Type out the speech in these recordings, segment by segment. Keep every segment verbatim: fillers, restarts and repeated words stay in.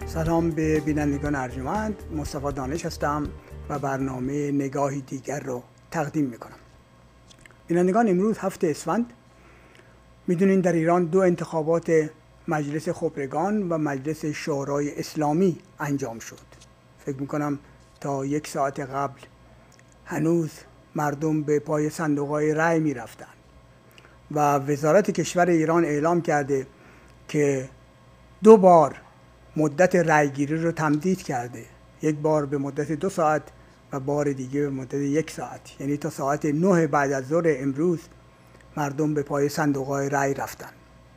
سلام به بینندگان ارجمند، مصطفی دانش هستم و برنامه نگاهی دیگر رو تقدیم میکنم. بینندگان، امروز هفته اسفند، میدونین در ایران دو انتخابات مجلس خبرگان و مجلس شورای اسلامی انجام شد. فکر میکنم تا یک ساعت قبل هنوز مردم به پای صندوق‌های رأی میرفتن و وزارت کشور ایران اعلام کرده که دو بار مدت رأیگیری رو تمدید کرده، یک بار به مدت دو ساعت و بار دیگه به مدت یک ساعت، یعنی تا ساعت نه بعد از ظهر امروز مردم به پای صندوق‌های رأی رفتن.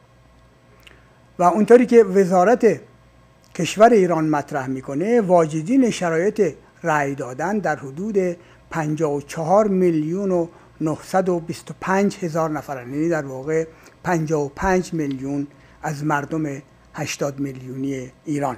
و اونطوری که وزارت کشور ایران مطرح میکنه، واجدین شرایط رأی دادن در حدود پنجاه و چهار میلیون و نهصد و بیست و پنج هزار نفرن، یعنی در واقع پنجاه و پنج میلیون از مردم هشتاد میلیونی ایران.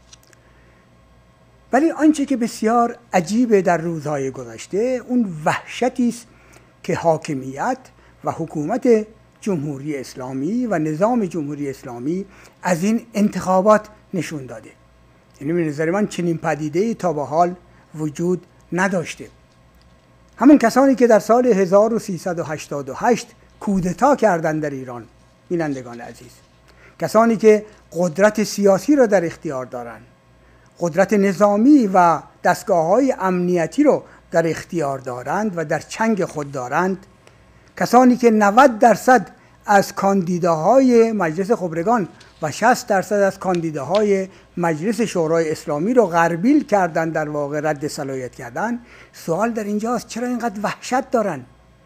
ولی آنچه که بسیار عجیبه در روزهای گذشته، اون وحشتی است که حاکمیت و حکومت جمهوری اسلامی و نظام جمهوری اسلامی از این انتخابات نشون داده. یعنی به نظر من چنین پدیده‌ای تا به حال وجود نداشته. همون کسانی که در سال هزار و سیصد و هشتاد و هشت کودتا کردن در ایران، بینندگان عزیز، کسانی که قدرت سیاسی را در اختیار دارند، قدرت نظامی و دستگاه‌های امنیتی را در اختیار دارند و در چنگ خود دارند، کسانی که نود درصد از کاندیداهای مجلس خبرگان و شصت درصد از کاندیداهای مجلس شورای اسلامی رو غربیل کردن، در واقع رد صلاحیت کردن. سوال در اینجاست چرا اینقدر وحشت دارن؟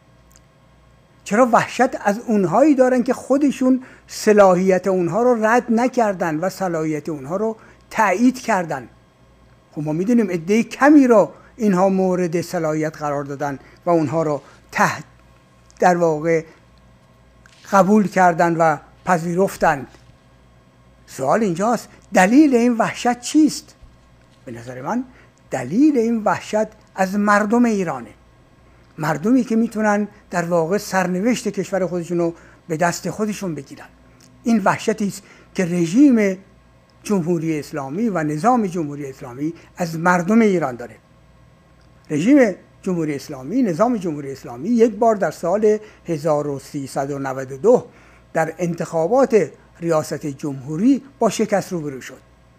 چرا وحشت از اونهایی دارن که خودشون صلاحیت اونها رو رد نکردن و صلاحیت اونها رو تایید کردن؟ خب ما میدونیم عده کمی رو اینها مورد صلاحیت قرار دادن و اونها رو تحت در واقع قبول کردن و پذیرفتند. سوال اینجاست دلیل این وحشت چیست؟ به نظر من دلیل این وحشت از مردم ایرانه. مردمی که میتونن در واقع سرنوشت کشور خودشون رو به دست خودشون بگیرن. این وحشتی است که رژیم جمهوری اسلامی و نظام جمهوری اسلامی از مردم ایران داره. رژیم جمهوری اسلامی، نظام جمهوری اسلامی یک بار در سال هزار و سیصد و نود و دو در انتخابات ریاست جمهوری با شکست روبرو شد.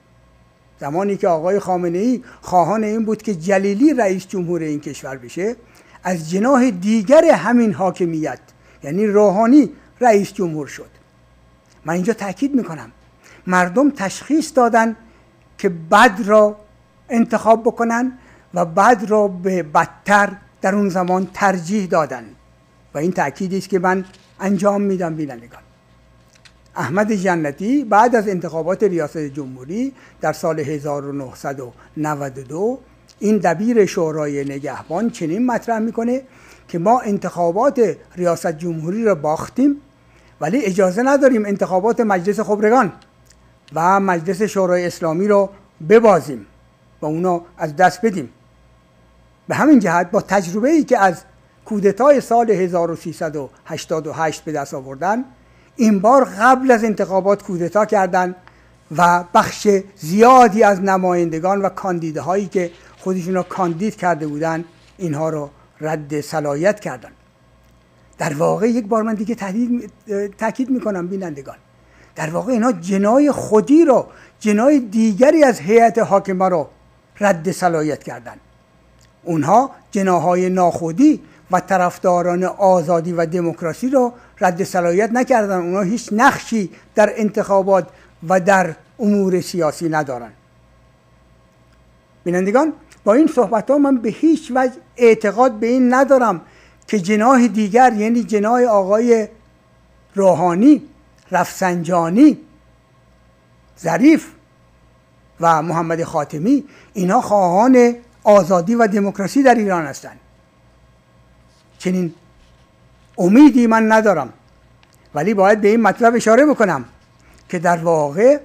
زمانی که آقای خامنه‌ای خواهان این بود که جلیلی رئیس جمهور این کشور بشه، از جناح دیگر همین حاکمیت یعنی روحانی رئیس جمهور شد. من اینجا تاکید میکنم مردم تشخیص دادن که بد را انتخاب بکنن و بد را به بدتر در اون زمان ترجیح دادن و این تأکیدی است که من انجام میدم. بینندگان، احمد جنتی بعد از انتخابات ریاست جمهوری در سال هزار و نهصد و نود و دو این دبیر شورای نگهبان چنین مطرح میکنه که ما انتخابات ریاست جمهوری را باختیم ولی اجازه نداریم انتخابات مجلس خبرگان و مجلس شورای اسلامی رو ببازیم و اونا از دست بدیم. به همین جهت با تجربه‌ای که از کودتای سال هزار و سیصد و هشتاد و هشت به دست آوردن، این بار قبل از انتخابات کودتا کردند و بخش زیادی از نمایندگان و کاندیداهایی که خودشون را کاندید کرده بودند اینها رو رد صلاحیت کردند. در واقع یک بار من دیگه تاکید میکنم بینندگان، در واقع اینها جنای خودی رو، جنای دیگری از هیئت حاکمه رو رد صلاحیت کردند. اونها جناهای ناخودی و طرفداران آزادی و دموکراسی رو رد صلاحیت نکردن. اونها هیچ نقشی در انتخابات و در امور سیاسی ندارن. بینندگان، با این صحبت ها من به هیچ وجه اعتقاد به این ندارم که جناح دیگر یعنی جناح آقای روحانی، رفسنجانی، ظریف و محمد خاتمی اینا خواهان آزادی و دموکراسی در ایران هستند. چنین امیدی من ندارم، ولی باید به این مطلب اشاره بکنم که در واقع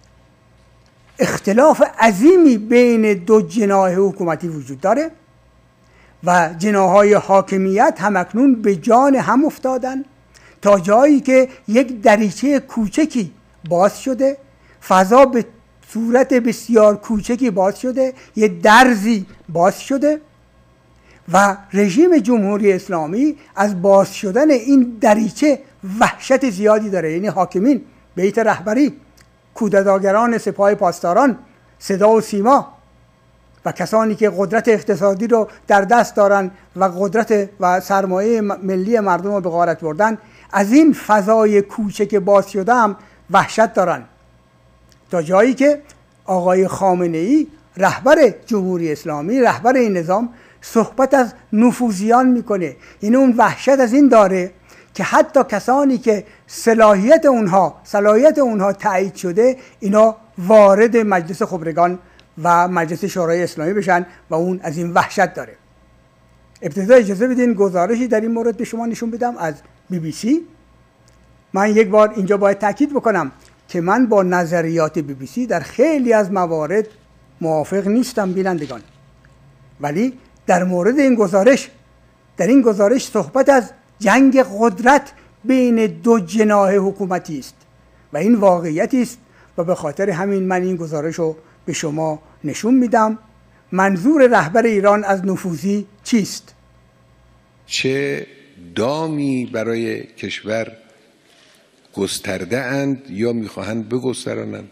اختلاف عظیمی بین دو جناح حکومتی وجود داره و جناح‌های حاکمیت همکنون به جان هم افتادن تا جایی که یک دریچه کوچکی باز شده، فضا به صورت بسیار کوچکی باز شده، یه درزی باز شده و رژیم جمهوری اسلامی از باز شدن این دریچه وحشت زیادی داره. یعنی حاکمین، بیت رهبری، کودتاگران سپاه پاسداران، صدا و سیما و کسانی که قدرت اقتصادی رو در دست دارن و قدرت و سرمایه ملی مردم رو به غارت بردن، از این فضای کوچک باز شده هم وحشت دارن، تا جایی که آقای خامنه ای رهبر جمهوری اسلامی، رهبر این نظام، صحبت از نفوذیان میکنه. این اون وحشت از این داره که حتی کسانی که صلاحیت اونها صلاحیت اونها تایید شده، اینا وارد مجلس خبرگان و مجلس شورای اسلامی بشن و اون از این وحشت داره. ابتدا اجازه بدین گزارشی در این مورد به شما نشون بدم از بی بی سی. من یک بار اینجا باید تاکید بکنم که من با نظریات بی بی سی در خیلی از موارد موافق نیستم بینندگان، ولی در مورد این گزارش در این گزارش صحبت از جنگ قدرت بین دو جناح حکومتی است و این واقعیتی است و به خاطر همین من این گزارش رو به شما نشون میدم. منظور رهبر ایران از نفوذی چیست؟ چه دامی برای کشور گسترده اند یا میخواهند بگسترانند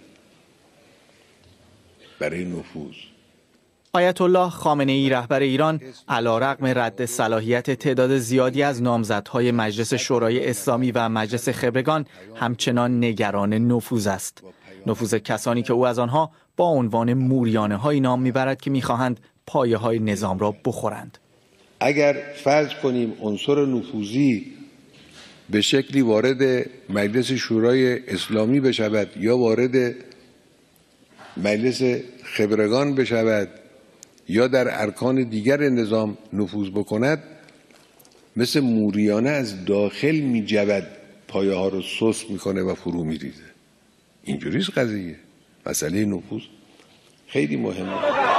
برای نفوذ؟ آیت الله خامنه ای رهبر ایران علیرغم رد صلاحیت تعداد زیادی از نامزدهای مجلس شورای اسلامی و مجلس خبرگان همچنان نگران نفوذ است. نفوذ کسانی که او از آنها با عنوان موریانه های نام میبرد که میخواهند پایه های نظام را بخورند. اگر فرض کنیم عنصر نفوذی به شکلی وارد مجلس شورای اسلامی بشود یا وارد مجلس خبرگان بشود یا در ارکان دیگر نظام نفوذ بکند، مثل موریانه از داخل می جود، پایه ها رو سست میکنه و فرو میریزه. اینجوریست قضیه. مسئله نفوذ خیلی مهمه.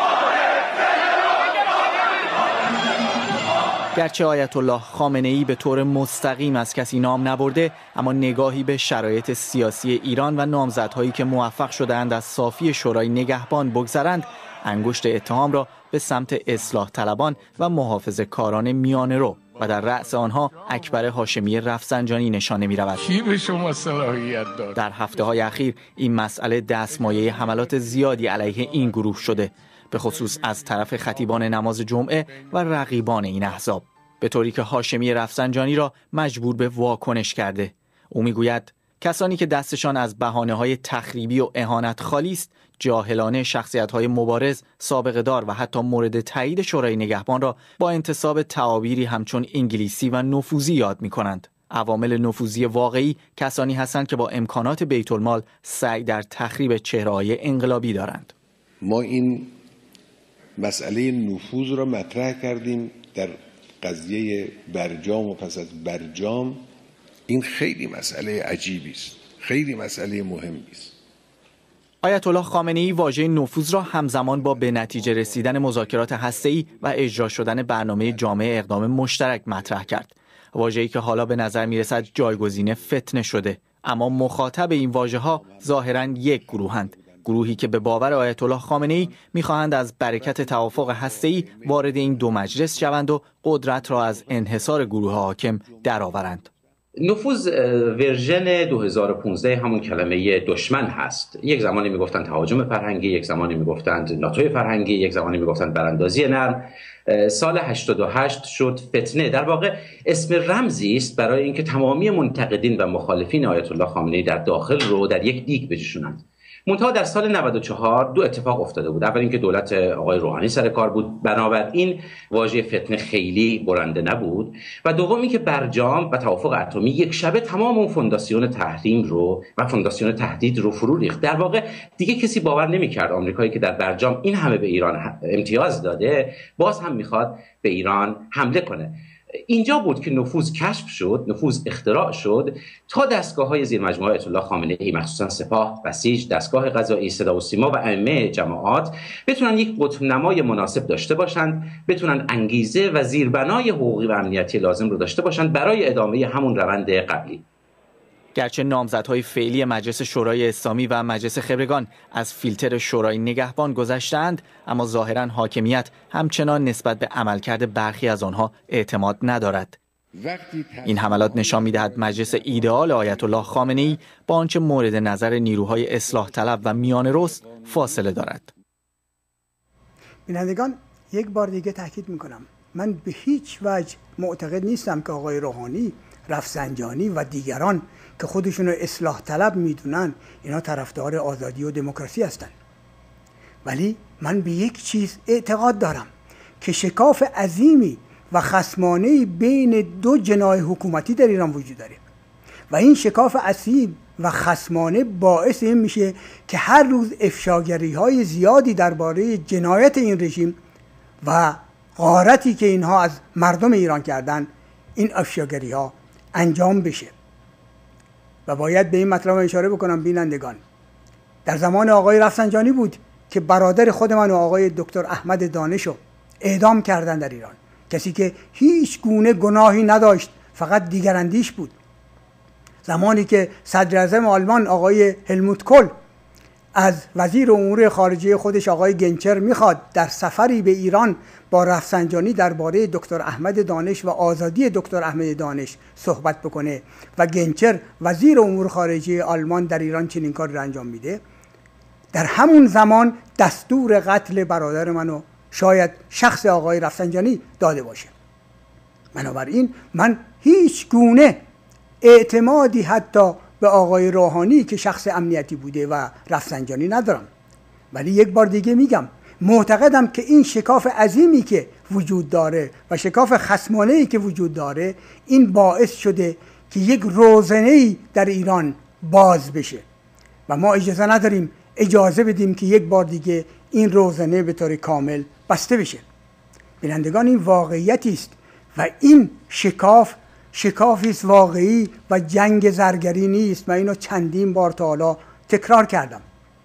گرچه آیت الله خامنه ای به طور مستقیم از کسی نام نبرده، اما نگاهی به شرایط سیاسی ایران و نامزدهایی که موفق شده‌اند از صافی شورای نگهبان بگذرند، انگشت اتهام را به سمت اصلاح طلبان و محافظه کاران میانه رو و در رأس آنها اکبر هاشمی رفسنجانی نشانه می رود. کی به شما صلاحیت داد؟ در هفته های اخیر این مسئله دستمایه حملات زیادی علیه این گروه شده، به خصوص از طرف خطیبان نماز جمعه و رقیبان این احزاب، به طوری که هاشمی رفسنجانی را مجبور به واکنش کرده. او میگوید کسانی که دستشان از بهانه‌های تخریبی و اهانت خالی است، جاهلانه شخصیت‌های مبارز، سابقه دار و حتی مورد تایید شورای نگهبان را با انتساب تعابیری همچون انگلیسی و نفوذی یاد می‌کنند. عوامل نفوذی واقعی کسانی هستند که با امکانات بیت المال سعی در تخریب چهره‌های انقلابی دارند. ما این مسئله نفوذ را مطرح کردیم در قضیه برجام و پس از برجام. این خیلی مسئله عجیبی است، خیلی مسئله مهمی است. آیت الله خامنه ای واژه نفوذ را همزمان با به نتیجه رسیدن مذاکرات هسته‌ای و اجرا شدن برنامه جامع اقدام مشترک مطرح کرد. واژه‌ای که حالا به نظر می‌رسد جایگزین فتنه شده، اما مخاطب این واژه‌ها ظاهراً یک گروهند. گروهی که به باور آیت الله خامنه ای می‌خواهند از برکت توافق هسته‌ای وارد این دو مجلس شوند و قدرت را از انحصار گروه حاکم درآورند. نفوذ ورژن دو هزار و پانزده همون کلمه دشمن هست. یک زمانی میگفتند تهاجم فرهنگی، یک زمانی میگفتند ناتوی فرهنگی، یک زمانی میگفتند براندازی نرم. سال هشتاد و هشت شد فتنه. در واقع اسم رمزی است برای اینکه تمامی منتقدین و مخالفین آیت الله خامنه ای در داخل رو در یک دیگ بجوشونند. منتها در سال نود و چهار دو اتفاق افتاده بود. اول اینکه دولت آقای روحانی سر کار بود، بنابراین واژه فتنه خیلی برنده نبود، و دوم اینکه برجام و توافق اتمی یک شبه تمام اون فونداسیون تحریم رو و فونداسیون تهدید رو فرو ریخت. در واقع دیگه کسی باور نمی‌کرد آمریکایی که در برجام این همه به ایران امتیاز داده باز هم میخواد به ایران حمله کنه. اینجا بود که نفوذ کشف شد، نفوذ اختراع شد تا دستگاه‌های زیر مجموعه آیت الله خامنه ای، مخصوصا سپاه، بسیج، دستگاه قضایی، صدا و سیما و ائمه جماعات بتونن یک قطب نمای مناسب داشته باشند، بتونن انگیزه و زیربنای حقوقی و امنیتی لازم رو داشته باشند برای ادامه همون روند قبلی. گرچه نامزدهای فعلی مجلس شورای اسلامی و مجلس خبرگان از فیلتر شورای نگهبان گذشتند، اما ظاهراً حاکمیت همچنان نسبت به عملکرد برخی از آنها اعتماد ندارد. این حملات نشان می‌دهد مجلس ایدئال آیت الله خامنه‌ای با آنچه مورد نظر نیروهای اصلاح طلب و میانه‌روست فاصله دارد. بینندگان، یک بار دیگه تاکید می‌کنم، من به هیچ وجه معتقد نیستم که آقای روحانی، رفسنجانی و دیگران که خودشون رو اصلاح طلب میدونن اینا طرفدار آزادی و دموکراسی هستن. ولی من به یک چیز اعتقاد دارم که شکاف عظیمی و خصمانه‌ای بین دو جناح حکومتی در ایران وجود داره و این شکاف عظیم و خصمانه باعث این میشه که هر روز افشاگری‌های زیادی درباره جنایت این رژیم و غارتی که اینها از مردم ایران کردن، این افشاگری‌ها انجام بشه. و باید به این مطلب اشاره بکنم بینندگان، در زمان آقای رفسنجانی بود که برادر خود من و آقای دکتر احمد دانشو اعدام کردن در ایران، کسی که هیچ گونه گناهی نداشت، فقط دیگراندیش بود. زمانی که صدر اعظم آلمان آقای هلموت کول از وزیر امور خارجه خودش آقای گنچر میخواد در سفری به ایران با رفسنجانی درباره دکتر احمد دانش و آزادی دکتر احمد دانش صحبت بکنه و گنچر وزیر امور خارجه آلمان در ایران چنین کاری را انجام میده، در همون زمان دستور قتل برادر منو شاید شخص آقای رفسنجانی داده باشه. بنابراین من هیچ گونه اعتمادی حتی به آقای روحانی که شخص امنیتی بوده و رفسنجانی ندارم. ولی یک بار دیگه میگم، معتقدم که این شکاف عظیمی که وجود داره و شکاف خصمانه‌ای که وجود داره، این باعث شده که یک روزنه‌ای در ایران باز بشه و ما اجازه نداریم اجازه بدیم که یک بار دیگه این روزنه به طور کامل بسته بشه. بینندگان، این واقعیتی است و این شکاف شکافی است واقعی و جنگ زرگری نیست. من اینو چندین بار تا حالا تکرار کردم.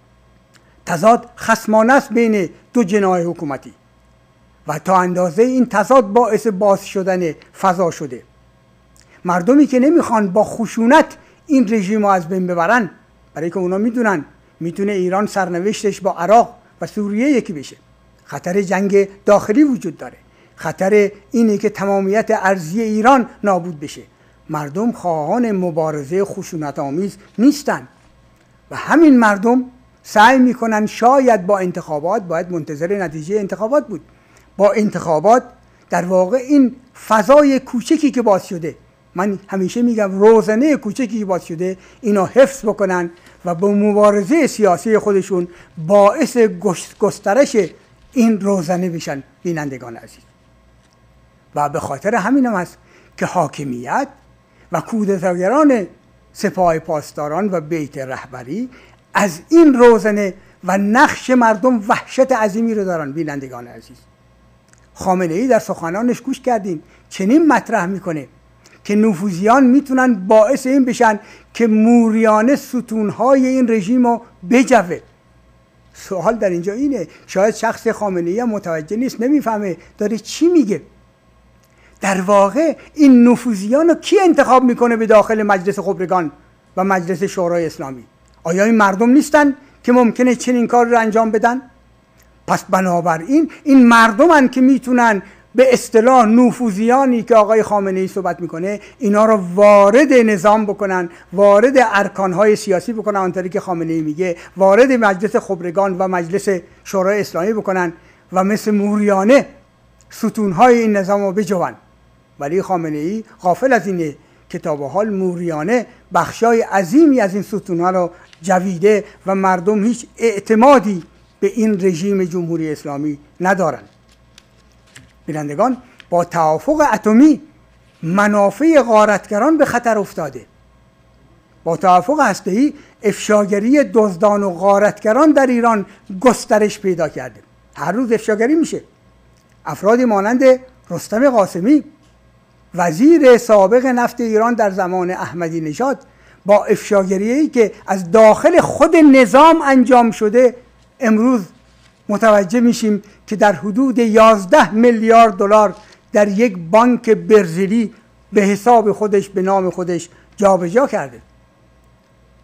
تضاد خصمانه است بین دو جناح حکومتی و تا اندازه این تضاد باعث باز شدن فضا شده. مردمی که نمیخوان با خشونت این رژیم رو از بین ببرن، برای که اونا میدونن میتونه ایران سرنوشتش با عراق و سوریه یکی بشه. خطر جنگ داخلی وجود داره، خطر اینه که تمامیت ارضی ایران نابود بشه. مردم خواهان مبارزه خشونت آمیز نیستن و همین مردم سعی میکنن، شاید با انتخابات، باید منتظر نتیجه انتخابات بود، با انتخابات در واقع این فضای کوچکی که باز شده، من همیشه میگم روزنه کوچکی که باز شده، اینا حفظ بکنن و با مبارزه سیاسی خودشون باعث گسترش این روزنه بشن. بینندگان عزیز، و به خاطر همین هم هست که حاکمیت و کودتاگران سپاه پاسداران و بیت رهبری از این روزنه و نقش مردم وحشت عظیمی رو دارن. بینندگان عزیز، خامنه‌ای در سخنانش گوش کردین چنین مطرح میکنه که نفوذیان میتونن باعث این بشن که موریانه ستونهای این رژیم رو بجوه. سوال در اینجا اینه، شاید شخص خامنه‌ای هم متوجه نیست، نمیفهمه داره چی میگه. در واقع این نفوذیان رو کی انتخاب میکنه به داخل مجلس خبرگان و مجلس شورای اسلامی؟ آیا این مردم نیستن که ممکنه چنین کار رو انجام بدن؟ پس بنابراین این مردمن که میتونن به اصطلاح نفوذیانی که آقای خامنه‌ای صحبت میکنه اینا رو وارد نظام بکنن، وارد ارکانهای سیاسی بکنن، آنطوری که خامنه‌ای میگه وارد مجلس خبرگان و مجلس شورای اسلامی بکنن و مثل موریانه ستونهای این نظام رو بجوان. ولی خامنه‌ای غافل از اینه که تا به حال موریانه بخشای عظیمی از این ستونها رو جویده و مردم هیچ اعتمادی به این رژیم جمهوری اسلامی ندارن. بینندگان، با توافق اتمی منافع غارتگران به خطر افتاده. با توافق هسته‌ای افشاگری دزدان و غارتگران در ایران گسترش پیدا کرده. هر روز افشاگری میشه. افرادی مانند رستم قاسمی، وزیر سابق نفت ایران در زمان احمدی نژاد، با افشاگری‌ای که از داخل خود نظام انجام شده، امروز متوجه میشیم که در حدود یازده میلیارد دلار در یک بانک برزیلی به حساب خودش، به نام خودش جابجا کرده.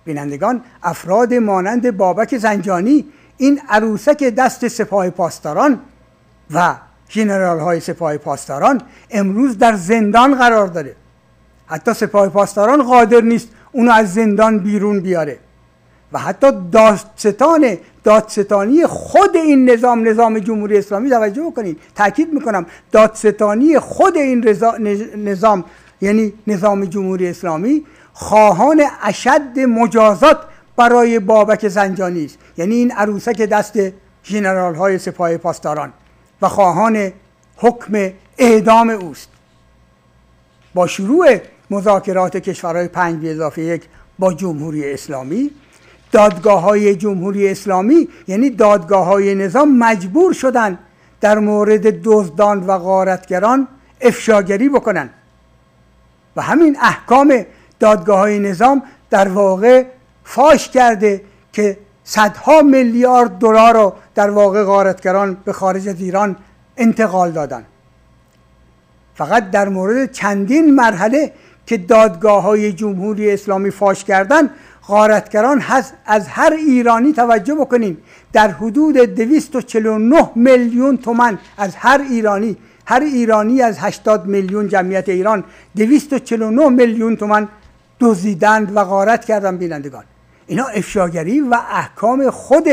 بینندگان، افراد مانند بابک زنجانی، این عروسک دست سپاه پاسداران و ژنرال های سپاه پاسداران امروز در زندان قرار داره. حتی سپاه پاسداران قادر نیست اونو از زندان بیرون بیاره و حتی دادستان دادستانی خود این نظام نظام جمهوری اسلامی، توجه بکنید تاکید میکنم دادستانی خود این نظام یعنی نظام جمهوری اسلامی خواهان اشد مجازات برای بابک زنجانی است، یعنی این عروسک دست ژنرال های سپاه پاسداران و خواهان حکم اعدام اوست. با شروع مذاکرات کشورهای پنج به اضافه یک با جمهوری اسلامی، دادگاه های جمهوری اسلامی یعنی دادگاه های نظام مجبور شدن در مورد دزدان و غارتگران افشاگری بکنن و همین احکام دادگاه های نظام در واقع فاش کرده که صدها میلیارد دلار رو در واقع غارتگران به خارج از ایران انتقال دادن. فقط در مورد چندین مرحله که دادگاه های جمهوری اسلامی فاش کردن، غارتگران از هر ایرانی، توجه بکنین، در حدود دویست و چهل و نه میلیون تومان از هر ایرانی، هر ایرانی از هشتاد میلیون جمعیت ایران دویست و چهل و نه میلیون تومان دزدیدند و غارت کردند. بینندگان، اینا افشاگری و احکام خود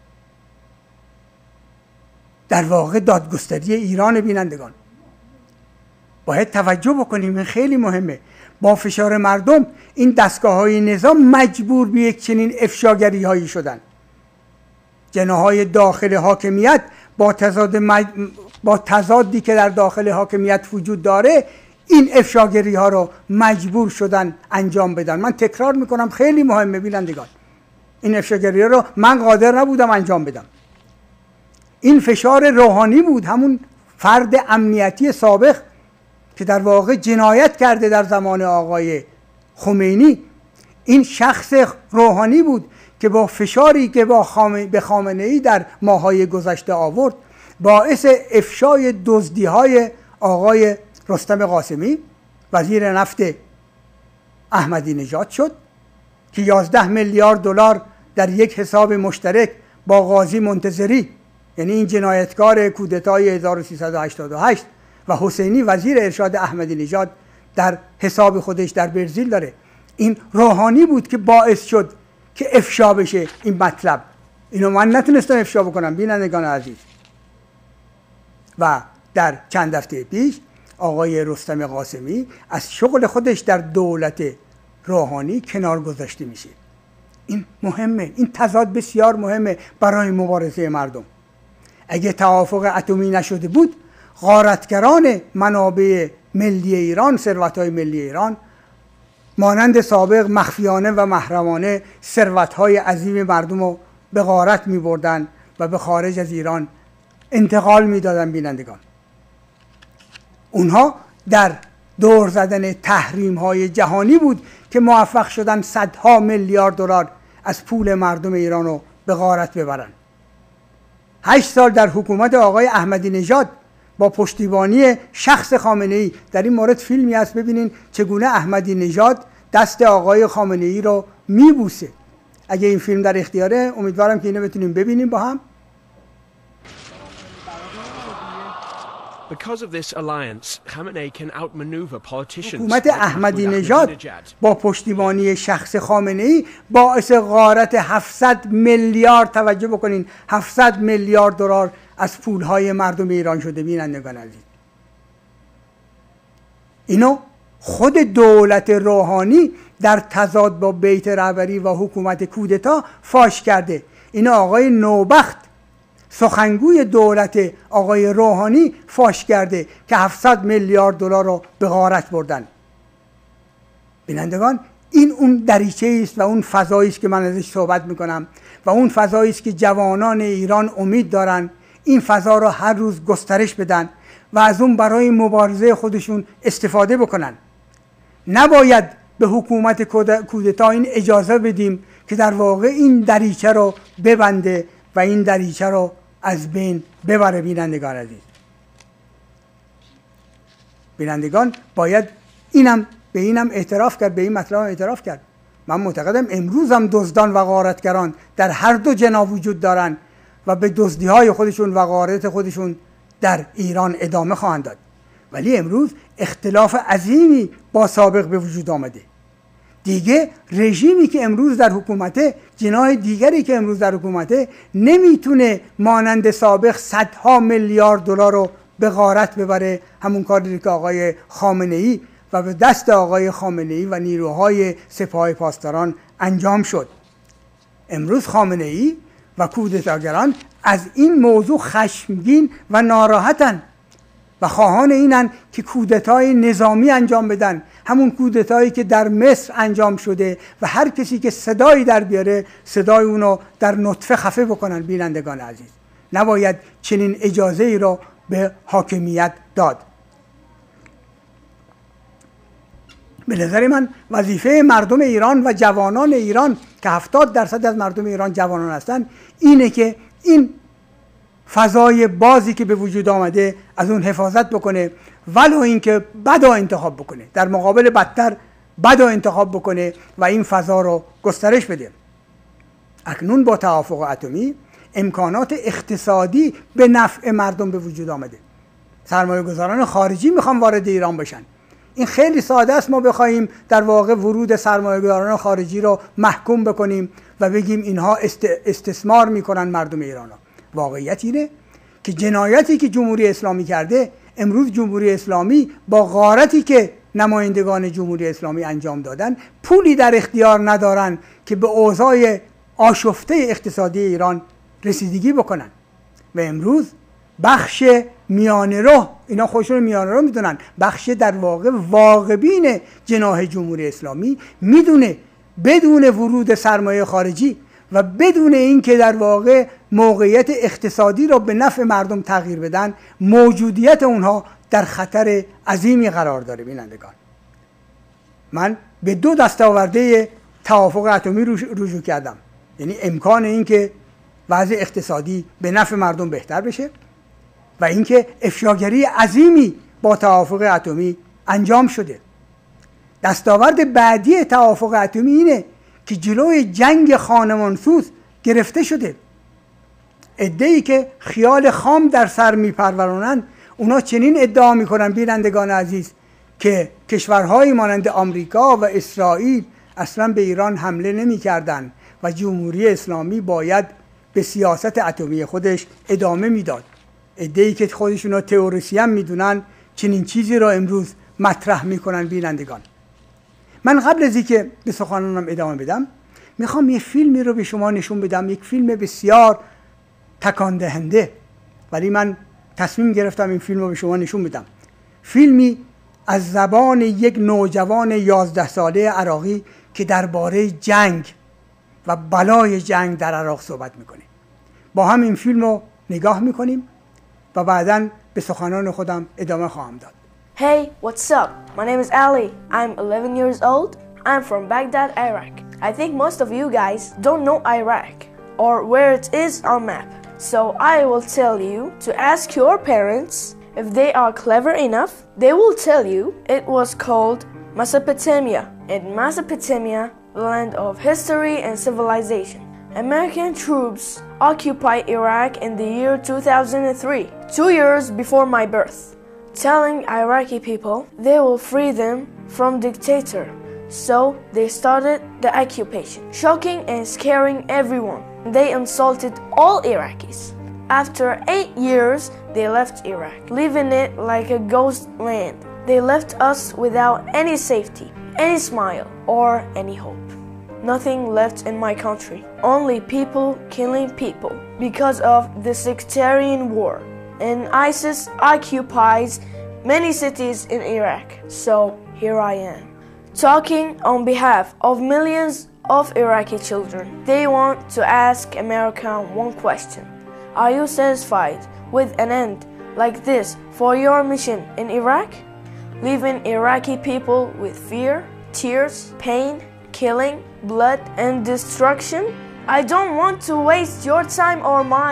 در واقع دادگستری ایران. بینندگان باید توجه بکنیم، این خیلی مهمه. با فشار مردم این دستگاه های نظام مجبور به یک چنین افشاگری هایی شدن. جناهای داخل حاکمیت با تضاد مج... با تضادی که در داخل حاکمیت وجود داره، این افشاگری ها رو مجبور شدن انجام بدن. من تکرار میکنم خیلی مهمه بینندگان، این افشاگری ها رو من قادر نبودم انجام بدم. این فشار روحانی بود، همون فرد امنیتی سابق که در واقع جنایت کرده در زمان آقای خمینی. این شخص روحانی بود که با فشاری که با خامنه به خامنه‌ای در ماه‌های گذشته آورد، باعث افشای دزدی‌های آقای رستم قاسمی وزیر نفت احمدی نژاد شد که یازده میلیارد دلار در یک حساب مشترک با قاضی منتظری، یعنی این جنایتکار کودتای هزار و سیصد و هشتاد و هشت، و حسینی وزیر ارشاد احمدی نژاد در حساب خودش در برزیل داره. این روحانی بود که باعث شد که افشا بشه این مطلب. اینو من نتونستم افشا بکنم بینندگان عزیز. و در چند هفته پیش آقای رستم قاسمی از شغل خودش در دولت روحانی کنار گذاشته میشه. این مهمه، این تضاد بسیار مهمه برای مبارزه مردم. اگه توافق اتمی نشده بود، غارتگران منابع ملی ایران، ثروت‌های ملی ایران، مانند سابق مخفیانه و محرمانه ثروت‌های عظیم مردم رو به غارت می‌بردن و به خارج از ایران انتقال می‌دادن. بینندگان، اونها در دور زدن تحریم‌های جهانی بود که موفق شدن صدها میلیارد دلار از پول مردم ایران رو به غارت ببرن. هشت سال در حکومت آقای احمدی نژاد با پشتیبانی شخص خامنه‌ای، در این مورد فیلمی هست ببینین چگونه احمدی نژاد دست آقای خامنه‌ای رو میبوسه. اگه این فیلم در اختیاره، امیدوارم که اینو بتونیم ببینیم با هم. حکومت احمدی نژاد با پشتیبانی شخص خامنه‌ای باعث غارت هفتصد میلیارد، توجه بکنین، هفتصد میلیارد دلار از پولهای مردم ایران شده. بینندگان عزیز، اینو خود دولت روحانی در تضاد با بیت رهبری و حکومت کودتا فاش کرده. اینو آقای نوبخت، سخنگوی دولت آقای روحانی، فاش کرده که هفتصد میلیارد دلار رو به غارت بردن. بینندگان، این اون دریچه است و اون فضایی است که من ازش صحبت میکنم و اون فضایی است که جوانان ایران امید دارن این فضا رو هر روز گسترش بدن و از اون برای مبارزه خودشون استفاده بکنن. نباید به حکومت کودتا این اجازه بدیم که در واقع این دریچه رو ببنده و این دریچه رو از بین ببره. بینندگان عزیز، بینندگان باید اینم به اینم اعتراف کرد، به این مطلب اعتراف کرد. من معتقدم امروز هم دزدان و غارتگران در هر دو جناح وجود دارن و به دزدی‌های خودشون و غارت خودشون در ایران ادامه خواهند داد. ولی امروز اختلاف عظیمی با سابق به وجود آمده. دیگه رژیمی که امروز در حکومته، جناح دیگری که امروز در حکومته، نمیتونه مانند سابق صدها میلیارد دلار رو به غارت ببره. همون کاری که آقای خامنه‌ای و به دست آقای خامنه‌ای و نیروهای سپاه پاسداران انجام شد. امروز خامنه‌ای و کودتاگران از این موضوع خشمگین و ناراحتن و خواهان اینن که کودتای نظامی انجام بدن، همون کودتایی که در مصر انجام شده و هر کسی که صدایی در بیاره صدای اونو در نطفه خفه بکنن. بینندگان عزیز، نباید چنین اجازه ای رو به حاکمیت داد. به نظر من وظیفه مردم ایران و جوانان ایران که هفتاد درصد از مردم ایران جوانان هستن اینه که این فضای بازی که به وجود آمده از اون حفاظت بکنه، ولو اینکه بدا انتخاب بکنه، در مقابل بدتر بدا انتخاب بکنه و این فضا رو گسترش بده. اکنون با توافق اتمی امکانات اقتصادی به نفع مردم به وجود آمده. سرمایه گذاران خارجی میخوان وارد ایران بشن. این خیلی ساده است ما بخوایم در واقع ورود سرمایه گذاران خارجی رو محکوم بکنیم و بگیم اینها است استثمار میکنن مردم ایران. واقعیت اینه که جنایتی که جمهوری اسلامی کرده، امروز جمهوری اسلامی با غارتی که نمایندگان جمهوری اسلامی انجام دادن پولی در اختیار ندارن که به اوضاع آشفته اقتصادی ایران رسیدگی بکنن و امروز بخش میانه رو، اینا خودشون میانه رو میدونن، بخش در واقع واقعبین جناح جمهوری اسلامی میدونه بدون ورود سرمایه خارجی و بدون اینکه در واقع موقعیت اقتصادی رو به نفع مردم تغییر بدن، موجودیت اونها در خطر عظیمی قرار داره. بینندگان، من به دو دستاورده توافق اتمی رجوع کردم، یعنی امکان اینکه وضع اقتصادی به نفع مردم بهتر بشه و اینکه افشاگری عظیمی با توافق اتمی انجام شده. دستاورد بعدی توافق اتمی اینه که جلوی جنگ خانمانسوز گرفته شده. عده‌ای که خیال خام در سر میپرورونن، اونا چنین ادعا میکنن بینندگان عزیز که کشورهایی مانند آمریکا و اسرائیل اصلا به ایران حمله نمیکردن و جمهوری اسلامی باید به سیاست اتمی خودش ادامه میداد. عده‌ای که خودشونا تئوریسین میدونن چنین چیزی را امروز مطرح میکنن. بینندگان، من قبل از اینکه به سخنانم ادامه بدم میخوام یه فیلمی رو به شما نشون بدم، یک فیلم بسیار تکان دهنده، ولی من تصمیم گرفتم این فیلم رو به شما نشون بدم. فیلمی از زبان یک نوجوان یازده ساله عراقی که درباره جنگ و بلای جنگ در عراق صحبت میکنه. با هم این فیلم رو نگاه میکنیم و بعداً به سخنان خودم ادامه خواهم داد. Hey, what's up? My name is Ali. I'm eleven years old. I'm from Baghdad, Iraq. I think most of you guys don't know Iraq or where it is on map. So I will tell you to ask your parents. If they are clever enough, they will tell you it was called Mesopotamia. In Mesopotamia, the land of history and civilization. American troops occupied Iraq in the year two thousand three, two years before my birth, telling Iraqi people they will free them from dictator. So they started the occupation, shocking and scaring everyone. They insulted all Iraqis. After eight years, they left Iraq, leaving it like a ghost land. They left us without any safety, any smile, or any hope. Nothing left in my country, only people killing people because of the sectarian war. And ISIS occupies many cities in Iraq. So here I am, talking on behalf of millions of Iraqi children. They want to ask America one question. Are you satisfied with an end like this for your mission in Iraq? Leaving Iraqi people with fear, tears, pain, killing, blood, and destruction? I don't want to waste your time or mine.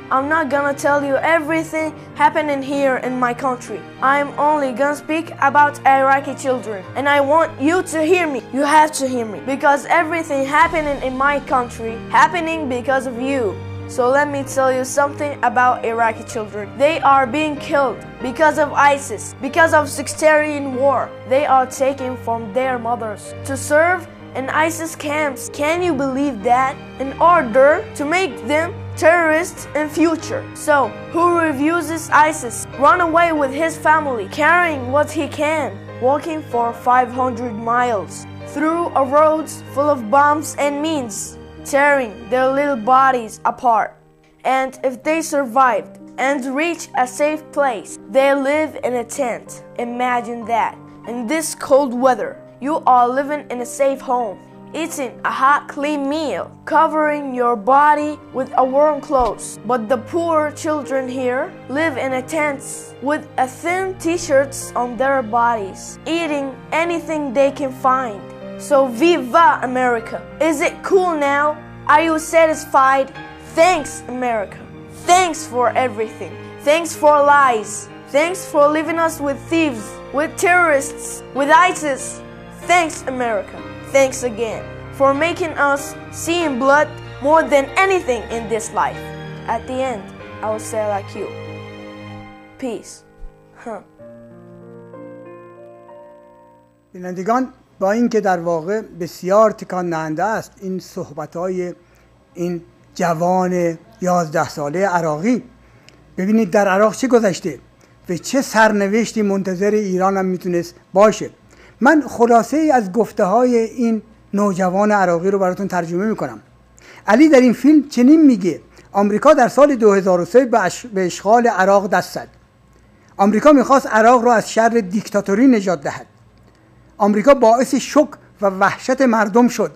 I'm not gonna tell you everything happening here in my country. I'm only gonna speak about Iraqi children, and I want you to hear me. You have to hear me, because everything happening in my country happening because of you. So let me tell you something about Iraqi children. They are being killed because of ISIS, because of sectarian war. They are taken from their mothers to serve in ISIS camps. Can you believe that? In order to make them terrorists in future. So, who refuses ISIS? Run away with his family, carrying what he can, walking for five hundred miles through a roads full of bombs and mines, tearing their little bodies apart. And if they survived and reach a safe place, they live in a tent. Imagine that. In this cold weather, you are living in a safe home, eating a hot, clean meal, covering your body with a warm clothes. But the poor children here live in a tents with a thin t-shirts on their bodies, eating anything they can find. So viva America! Is it cool now? Are you satisfied? Thanks, America. Thanks for everything. Thanks for lies. Thanks for leaving us with thieves, with terrorists, with ISIS. Thanks, America. Thanks again for making us see in blood more than anything in this life. At the end, I will say like you. Peace. Huh. بینندگان، با اینکه در واقع بسیار تکان دهنده است این صحبت‌های این جوان یازده ساله عراقی، ببینید در عراق چه گذشته و چه سرنوشتی منتظر ایران هم میتونست باشه. من خلاصه ای از گفته های این نوجوان عراقی رو براتون ترجمه میکنم. علی در این فیلم چنین میگه: آمریکا در سال دو هزار و سه به اشغال عراق دست زد. آمریکا میخواست عراق را از شر دیکتاتوری نجات دهد. آمریکا باعث شوک و وحشت مردم شد.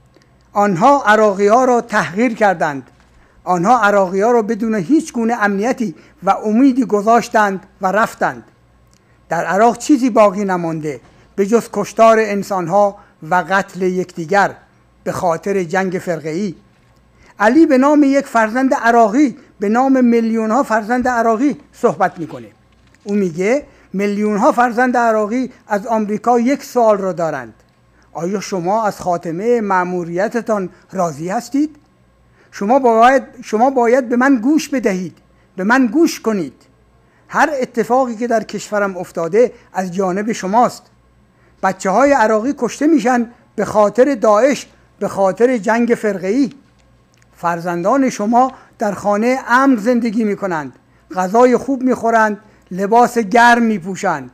آنها عراقی ها را تحقیر کردند. آنها عراقی ها را بدون هیچ گونه امنیتی و امیدی گذاشتند و رفتند. در عراق چیزی باقی نمانده به جز کشتار انسانها و قتل یکدیگر به خاطر جنگ فرقه‌ای. علی به نام یک فرزند عراقی، به نام میلیون ها فرزند عراقی صحبت میکنه. او میگه میلیون ها فرزند عراقی از آمریکا یک سوال را دارند: آیا شما از خاتمه مأموریتتان راضی هستید؟ شما باید شما باید به من گوش بدهید، به من گوش کنید. هر اتفاقی که در کشورم افتاده از جانب شماست. بچه های عراقی کشته میشن به خاطر داعش، به خاطر جنگ فرقه‌ای. فرزندان شما در خانه امن زندگی میکنند، غذای خوب میخورند، لباس گرم میپوشند.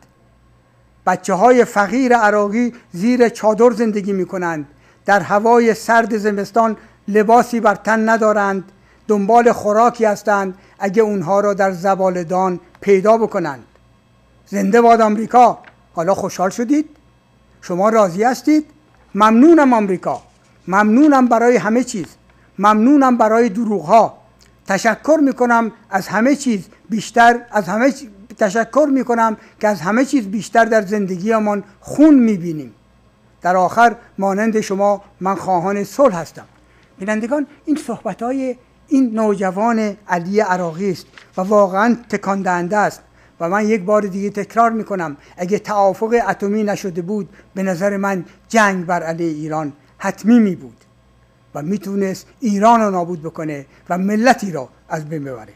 بچه های فقیر عراقی زیر چادر زندگی میکنند، در هوای سرد زمستان لباسی بر تن ندارند، دنبال خوراکی هستند اگه اونها را در زبالدان پیدا بکنند. زنده باد آمریکا! حالا خوشحال شدید؟ شما راضی هستید؟ ممنونم آمریکا، ممنونم برای همه چیز، ممنونم برای دروغ ها. تشکر میکنم از همه چیز بیشتر از همه چ... تشکر میکنم که از همه چیز بیشتر در زندگیمان خون میبینیم. در آخر مانند شما من خواهان صلح هستم. بینندگان، این صحبت‌های این نوجوان علی عراقی است و واقعا تکان دهنده است. و من یک بار دیگه تکرار میکنم، اگه توافق اتمی نشده بود به نظر من جنگ بر علیه ایران حتمی می بود و میتونست ایران رو نابود بکنه و ملتی را از بین ببره.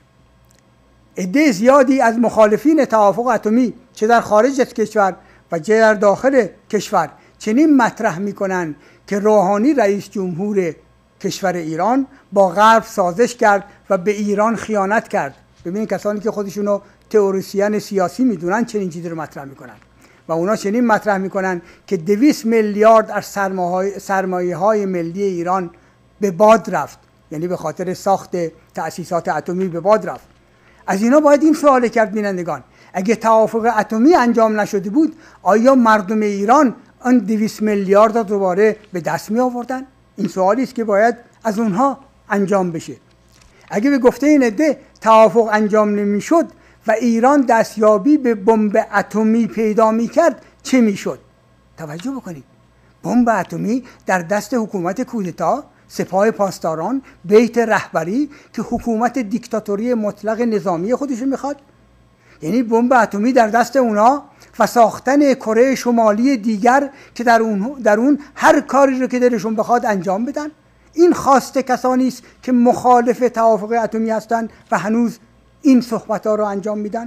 عده زیادی از مخالفین توافق اتمی چه در خارج از کشور و چه در داخل کشور چنین مطرح میکنن که روحانی رئیس جمهور کشور ایران با غرب سازش کرد و به ایران خیانت کرد. ببینید کسانی که خودشونو تئوریسین سیاسی میدونن چنین چیزی رو مطرح میکنن و اونا چنین مطرح میکنن که دویست میلیارد از سرمایه های ملی ایران به باد رفت، یعنی به خاطر ساخت تأسیسات اتمی به باد رفت. از اینا باید این سوال کرد بینندگان، اگه توافق اتمی انجام نشده بود آیا مردم ایران آن دویست میلیارد را دوباره به دست می آوردن؟ این سوالی است که باید از اونها انجام بشه. اگه به گفته این عده توافق انجام نمیشد و ایران دستیابی به بمب اتمی پیدا میکرد چه میشد؟ توجه بکنید، بمب اتمی در دست حکومت کودتا سپاه پاسداران، بیت رهبری که حکومت دیکتاتوری مطلق نظامی خودش میخواد، یعنی بمب اتمی در دست اونا و ساختن کره شمالی دیگر که در اون در اون هر کاری رو که دلشون بخواد انجام بدن. این خواسته کسانی است که مخالف توافق اتمی هستند و هنوز این صحبت‌ها رو انجام میدن.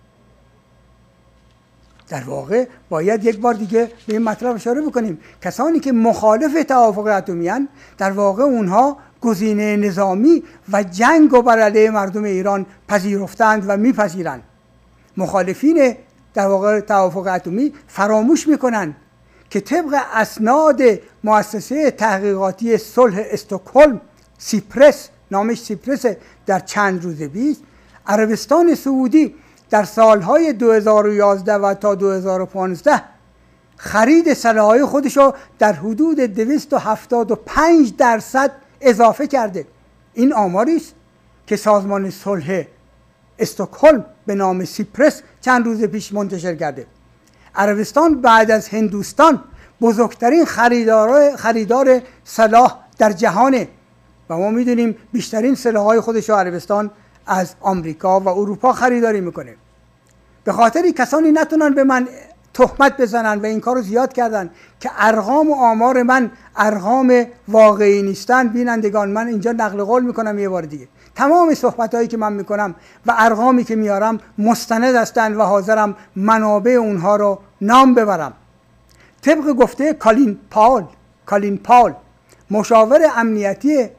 در واقع باید یک بار دیگه به این مطلب اشاره بکنیم، کسانی که مخالف توافق اتمی هستند در واقع اونها گزینه نظامی و جنگ و بر علیه مردم ایران پذیرفتند و میپذیرند. مخالفین در واقع توافق اتمی فراموش میکنن که طبق اسناد مؤسسه تحقیقاتی صلح استکهلم، سیپرس، نامش سیپرس، در چند روز پیش عربستان سعودی در سالهای دو هزار و یازده و تا دو هزار و پانزده خرید سلاح‌های خودش رو در حدود دویست و هفتاد و پنج درصد اضافه کرده. این آماری است که سازمان صلح استکهلم به نام سیپرس چند روز پیش منتشر کرده. عربستان بعد از هندوستان بزرگترین خریدار خریدار سلاح در جهانه و ما میدونیم بیشترین سلاح‌های خودش رو عربستان از آمریکا و اروپا خریداری میکنه. به خاطر کسانی نتونن به من تهمت بزنن و این کارو زیاد کردن که ارقام و آمار من ارقام واقعی نیستن، بینندگان من اینجا نقل قول میکنم یه بار دیگه، تمام صحبتایی که من میکنم و ارقامی که میارم مستند هستند و حاضرم منابع اونها رو نام ببرم. طبق گفته کالین پاول کالین پاول مشاور امنیتی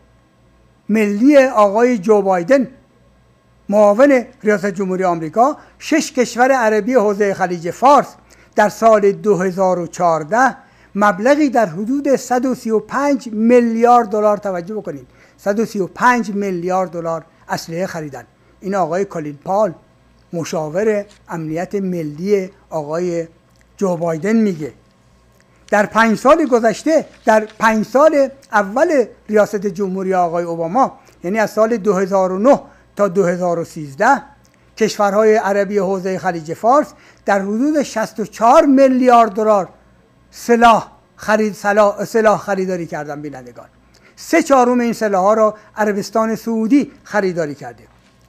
ملی آقای جو بایدن، معاون ریاست جمهوری آمریکا، شش کشور عربی حوزه خلیج فارس در سال دو هزار و چهارده مبلغی در حدود صد و سی و پنج میلیارد دلار، توجه بکنید، صد و سی و پنج میلیارد دلار اسلحه خریدن. این آقای کالین پاول مشاور امنیت ملی آقای جو بایدن میگه. در پنج سال گذشته، در پنج سال اول ریاست جمهوری آقای اوباما، یعنی از سال دو هزار و نه تا دو هزار و سیزده، کشورهای عربی حوزه خلیج فارس در حدود شصت و چهار میلیارد دلار سلاح خرید سلاح, سلاح خریداری کردن. بینندگان، سه چهارم این سلاح ها را عربستان سعودی خریداری کرده.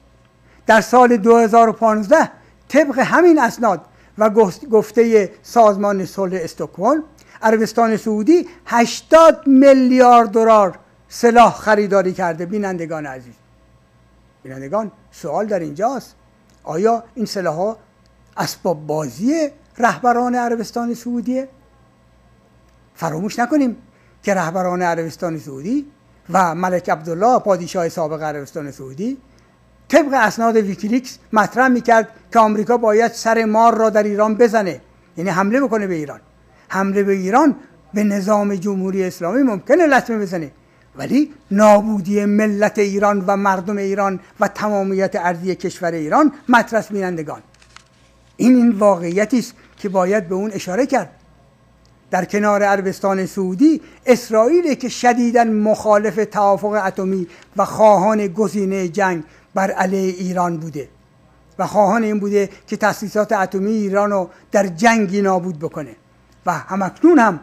در سال دو هزار و پانزده طبق همین اسناد و گفته سازمان صلح استکهلم، عربستان سعودی هشتاد میلیارد دلار سلاح خریداری کرده. بینندگان عزیز، بینندگان سوال در اینجاست، آیا این سلاح ها اسباب بازی رهبران عربستان سعودیه؟ فراموش نکنیم که رهبران عربستان سعودی و ملک عبدالله پادشاه سابق عربستان سعودی طبق اسناد ویکیلیکس مطرح میکرد که آمریکا باید سر مار را در ایران بزنه، یعنی حمله بکنه به ایران. حمله به ایران به نظام جمهوری اسلامی ممکنه لطمه بزنه، ولی نابودی ملت ایران و مردم ایران و تمامیت ارضی کشور ایران مطرح بینندگان. این این واقعیتی است که باید به اون اشاره کرد. در کنار عربستان سعودی، اسرائیل که شدیداً مخالف توافق اتمی و خواهان گزینه جنگ بر علیه ایران بوده و خواهان این بوده که تأسیسات اتمی ایران رو در جنگی نابود بکنه و همکنون هم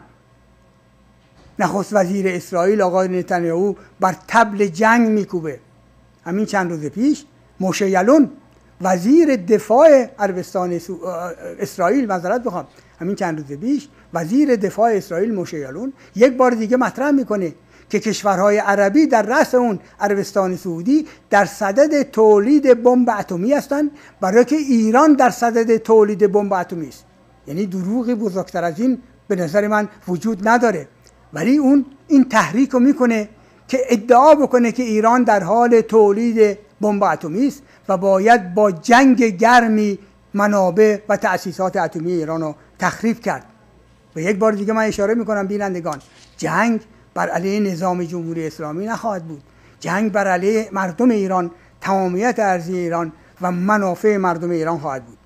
نخست وزیر اسرائیل آقای نتانیاهو بر طبل جنگ میکوبه. همین چند روز پیش موشه یالون وزیر دفاع عربستان سو... اسرائیل معذرت بخوام همین چند روز پیش وزیر دفاع اسرائیل موشه یالون یک بار دیگه مطرح میکنه که کشورهای عربی در رأس اون عربستان سعودی در صدد تولید بمب اتمی هستند، برای که ایران در صدد تولید بمب اتمی است. یعنی دروغی بزرگتر از این به نظر من وجود نداره، ولی اون این تحریک رو میکنه که ادعا بکنه که ایران در حال تولید بمب اتمی است و باید با جنگ گرمی منابع و تأسیسات اتمی ایران رو تخریب کرد. و یک بار دیگه من اشاره میکنم بینندگان، جنگ بر علیه نظام جمهوری اسلامی نخواهد بود، جنگ بر علیه مردم ایران، تمامیت ارضی ایران و منافع مردم ایران خواهد بود.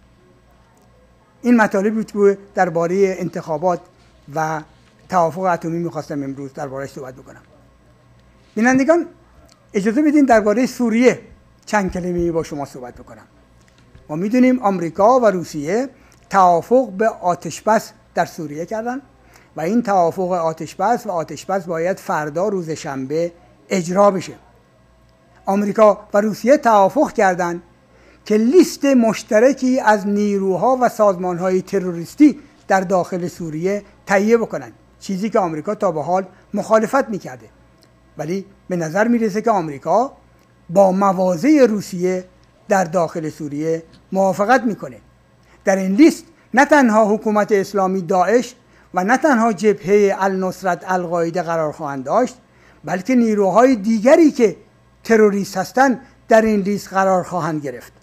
این مطالبی که درباره انتخابات و توافق اتمی میخواستم امروز درباره‌اش صحبت بکنم. بینندگان اجازه بدین درباره سوریه چند کلمه‌ای با شما صحبت بکنم. ما میدونیم آمریکا و روسیه توافق به آتشبس در سوریه کردن و این توافق آتشبس و آتشبس باید فردا روز شنبه اجرا بشه. آمریکا و روسیه توافق کردند که لیست مشترکی از نیروها و سازمانهای تروریستی در داخل سوریه تهیه بکنند، چیزی که آمریکا تا به حال مخالفت میکرده. ولی به نظر میرسه که آمریکا با مواضع روسیه در داخل سوریه موافقت میکنه. در این لیست نه تنها حکومت اسلامی داعش و نه تنها جبهه النصرت القاعده قرار خواهند داشت، بلکه نیروهای دیگری که تروریست هستند در این لیست قرار خواهند گرفت.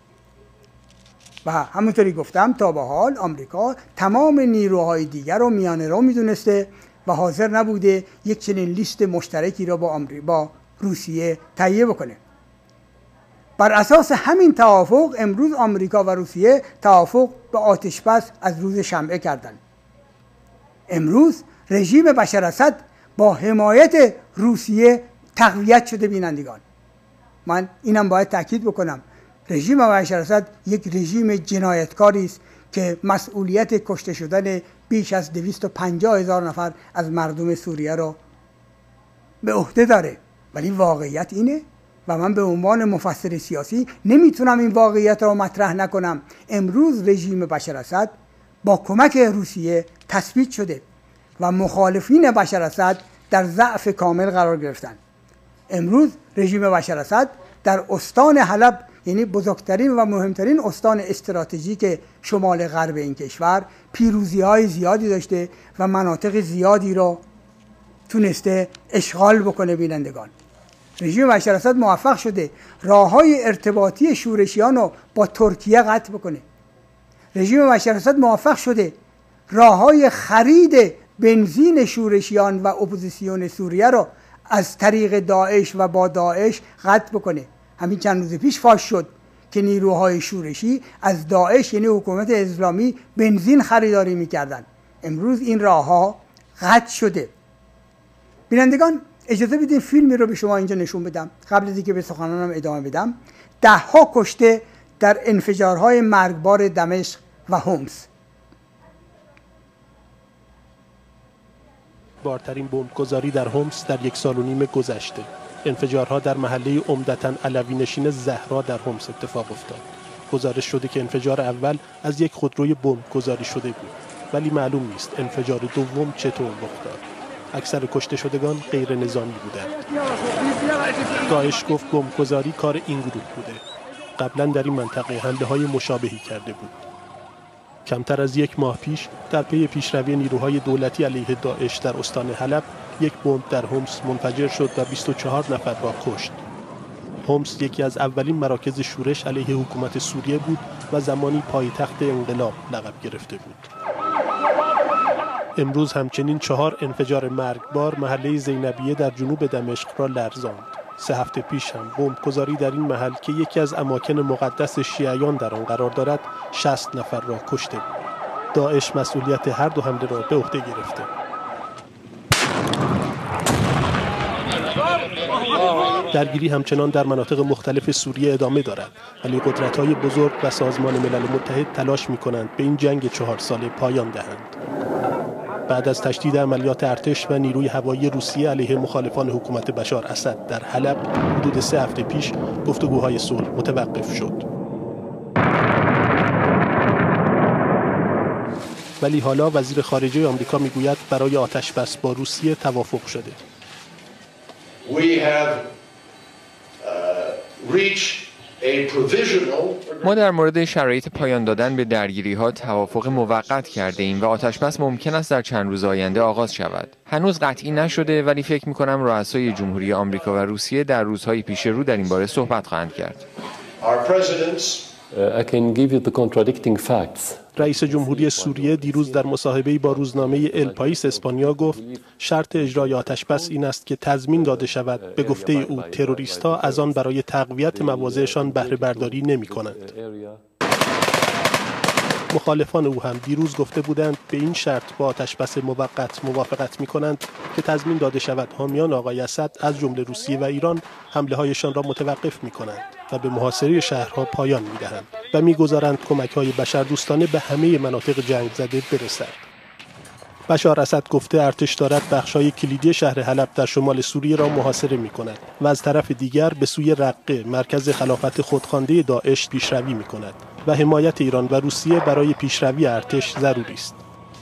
و همونطوری گفتم تا به حال آمریکا تمام نیروهای دیگر رو میانه رو میدونسته و حاضر نبوده یک چنین لیست مشترکی را با, با روسیه تهیه بکنه. بر اساس همین توافق امروز آمریکا و روسیه توافق به آتش‌بس از روز شنبه کردند. امروز رژیم بشار اسد با حمایت روسیه تقویت شده. بینندگان، من اینم باید تاکید بکنم، رژیم بشار اسد یک رژیم جنایتکاری است که مسئولیت کشته شدن بیش از دویست و پنجاه هزار نفر از مردم سوریه را به عهده داره. ولی واقعیت اینه و من به عنوان مفسر سیاسی نمیتونم این واقعیت را مطرح نکنم. امروز رژیم بشار اسد با کمک روسیه تثبیت شده و مخالفین بشار اسد در ضعف کامل قرار گرفتن. امروز رژیم بشار اسد در استان حلب، یعنی بزرگترین و مهمترین استان استراتژیک شمال غرب این کشور، پیروزی‌های زیادی داشته و مناطق زیادی را تونسته اشغال بکنه. بینندگان، رژیم بشار اسد موفق شده راه‌های ارتباطی شورشیان رو با ترکیه قطع بکنه. رژیم بشار اسد موفق شده راه‌های خرید بنزین شورشیان و اپوزیسیون سوریه رو از طریق داعش و با داعش قطع بکنه. همین چند روز پیش فاش شد که نیروهای شورشی از داعش یعنی حکومت اسلامی بنزین خریداری می‌کردند. امروز این راه‌ها قطع شده. بینندگان، اجازه بدین فیلمی رو به شما اینجا نشون بدم قبل از اینکه به سخنانم ادامه بدم. ده ها کشته در انفجارهای مرگبار دمشق و حمص. بارترین بمبگذاری در حمص در یک سال و نیم گذشته. انفجارها در محله عمدتاً علوی نشین زهرا در حمص اتفاق افتاد. گزارش شده که انفجار اول از یک خودروی بمبگذاری شده بود، ولی معلوم نیست انفجار دوم چطور رخ داد. اکثر کشته شدگان غیر نظامی بودند. داعش گفت بمبگذاری کار این گروه بوده. قبلا در این منطقه حمله‌های مشابهی کرده بود. کمتر از یک ماه پیش در پی پیشروی نیروهای دولتی علیه داعش در استان حلب یک بمب در حمص منفجر شد و بیست و چهار نفر را کشت. حمص یکی از اولین مراکز شورش علیه حکومت سوریه بود و زمانی پایتخت انقلاب لقب گرفته بود. امروز همچنین چهار انفجار مرگبار محله زینبیه در جنوب دمشق را لرزاند. سه هفته پیش هم بمبگذاری در این محل که یکی از اماکن مقدس شیعیان در آن قرار دارد شصت نفر را کشته بود. داعش مسئولیت هر دو حمله را به عهده گرفته. درگیری همچنان در مناطق مختلف سوریه ادامه دارد، ولی قدرت‌های بزرگ و سازمان ملل متحد تلاش می‌کنند به این جنگ چهار ساله پایان دهند. بعد از تشدید عملیات ارتش و نیروی هوایی روسیه علیه مخالفان حکومت بشار اسد در حلب حدود سه هفته پیش گفتگوهای صلح متوقف شد. ولی حالا وزیر خارجه آمریکا میگوید برای آتش‌بس با روسیه توافق شده. We have uh, reached ما در مورد شرایط پایان دادن به درگیری‌ها توافق موقت کرده ایم و آتش‌بس ممکن است در چند روز آینده آغاز شود. هنوز قطعی نشده، ولی فکر می‌کنم رؤسای جمهوری آمریکا و روسیه در روزهای پیش رو در این باره صحبت خواهند کرد. رئیس جمهوری سوریه دیروز در مصاحبه‌ای با روزنامه ال پایس اسپانیا گفت شرط اجرای آتش‌بس این است که تضمین داده شود به گفته او تروریست‌ها از آن برای تقویت مواضعشان بهره برداری نمی‌کنند. مخالفان او هم دیروز گفته بودند به این شرط با آتش‌بس موقت موافقت می‌کنند که تضمین داده شود حامیان آقای اسد از جمله روسیه و ایران حمله‌هایشان را متوقف می‌کنند و به محاصره شهرها پایان می‌دهند و می‌گذارند کمک‌های بشردوستانه به همه مناطق جنگ زده برسد. بشار اسد گفته ارتش دارد بخشای کلیدی شهر حلب در شمال سوریه را محاصره می‌کند و از طرف دیگر به سوی رقه مرکز خلافت خودخوانده داعش پیشروی می‌کند و حمایت ایران و روسیه برای پیشروی ارتش ضروری است.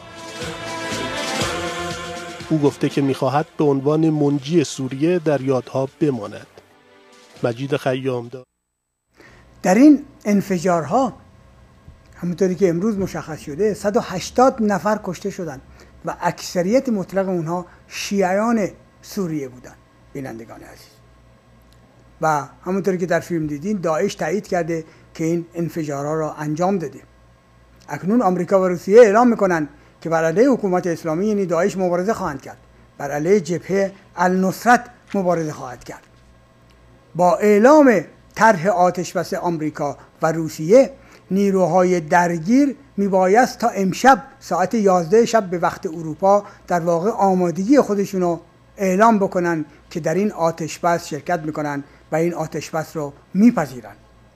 او گفته که می‌خواهد به عنوان منجی سوریه در یادها بماند. مجید خیام داد. در این انفجارها همونطوری که امروز مشخص شده صد و هشتاد نفر کشته شدند و اکثریت مطلق اونها شیعیان سوریه بودند. بینندگان عزیز، و همونطوری که در فیلم دیدین داعش تایید کرده که این انفجارها را انجام داده. اکنون آمریکا و روسیه اعلام میکنند که بر علیه حکومت اسلامی یعنی داعش مبارزه خواهند کرد، بر علیه جبهه النصرت مبارزه خواهد کرد. با اعلام طرح آتشبس آمریکا و روسیه نیروهای درگیر میبایست تا امشب ساعت یازده شب به وقت اروپا در واقع آمادگی خودشونو اعلام بکنن که در این آتشبس شرکت میکنن و این آتشبس رو میپذیرن.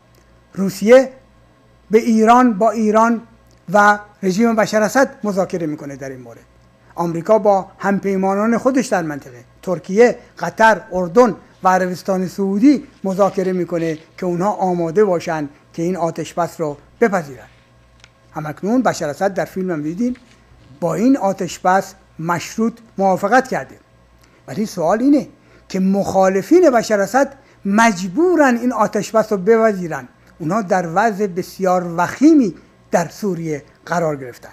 روسیه به ایران با ایران و رژیم بشار اسد مذاکره میکنه در این مورد. آمریکا با همپیمانان خودش در منطقه ترکیه، قطر، اردن و عربستان سعودی مذاکره میکنه که اونها آماده باشن که این آتشبس رو بپذیرن. همکنون بشار اسد در فیلم هم دیدین با این آتشبس مشروط موافقت کرده. ولی سوال اینه که مخالفین بشار اسد مجبورن این آتشبس رو بپذیرن. اونها در وضع بسیار وخیمی در سوریه قرار گرفتن.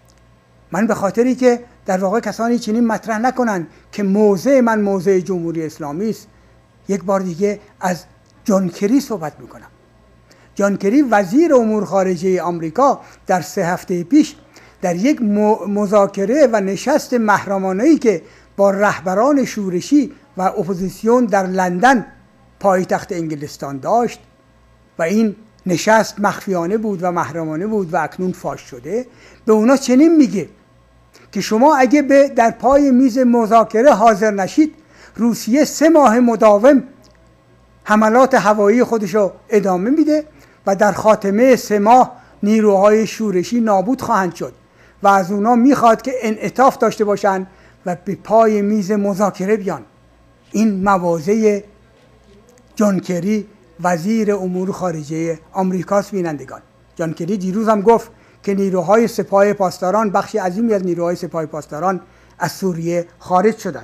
من به خاطری که در واقع کسانی چنین مطرح نکنن که موضع من موضع جمهوری اسلامی است، یک بار دیگه از جان کری صحبت میکنم. جان کری وزیر امور خارجه آمریکا در سه هفته پیش در یک مذاکره و نشست محرمانه‌ای که با رهبران شورشی و اپوزیسیون در لندن پایتخت انگلستان داشت و این نشست مخفیانه بود و محرمانه بود و اکنون فاش شده، به اونا چنین میگه که شما اگه به در پای میز مذاکره حاضر نشید، روسیه سه ماه مداوم حملات هوایی خودشو ادامه میده و در خاتمه سه ماه نیروهای شورشی نابود خواهند شد و از اونا میخواد که انعطاف داشته باشن و به پای میز مذاکره بیان. این مواضع جان کری وزیر امور خارجه آمریکاست. بینندگان، جان کری دیروز هم گفت که نیروهای سپاه پاسداران، بخشی عظیمی از نیروهای سپاه پاسداران از سوریه خارج شدند.